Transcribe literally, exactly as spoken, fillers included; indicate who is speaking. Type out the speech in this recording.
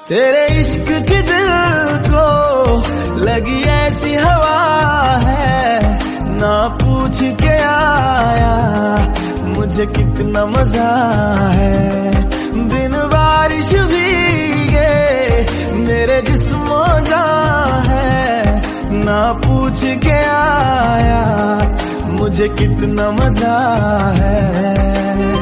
Speaker 1: तेरे इश्क की दिल को लगी ऐसी हवा है, ना पूछ के आया मुझे कितना मजा है। बिन बारिश भीगे मेरे जिस्मों जान है, ना पूछ के आया मुझे कितना मजा है।